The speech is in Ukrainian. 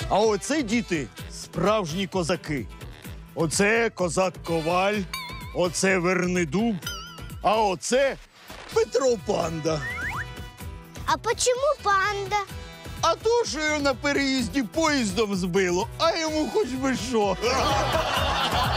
А оце, діти, справжні козаки. Оце козак Коваль, оце Вернидуб, а оце Петро Панда. А почему панда? А то, що його на переїзді поїздом збило, а йому хоч би що.